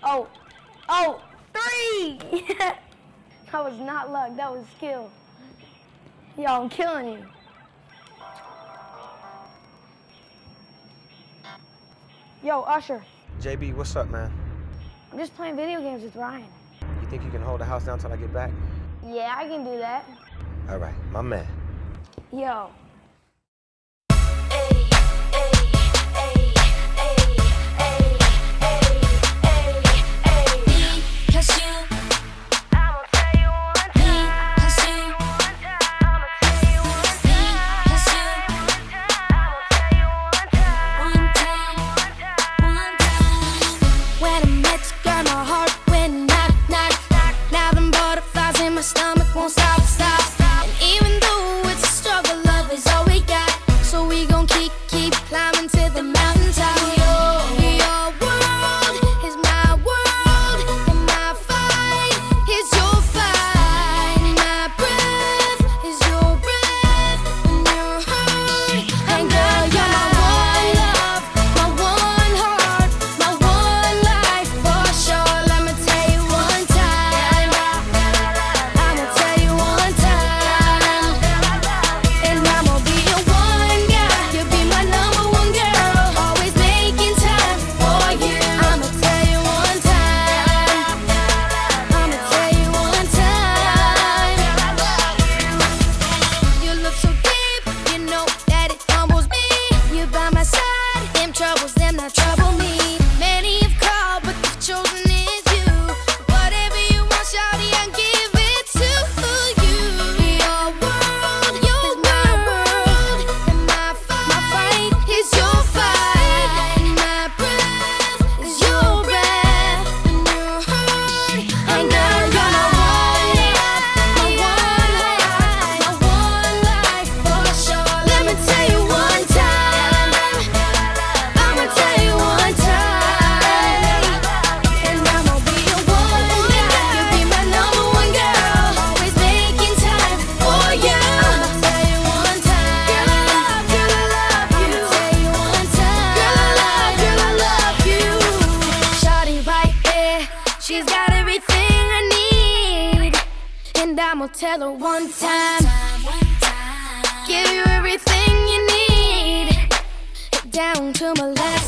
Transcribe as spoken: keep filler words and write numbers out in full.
Oh, oh, three! That was not luck, that was skill. Yo, I'm killing you. Yo, Usher. J B, what's up, man? I'm just playing video games with Ryan. You think you can hold the house down till I get back? Yeah, I can do that. All right, my man. Yo. She's got everything I need, and I'ma tell her one time, give you everything you need, down to my last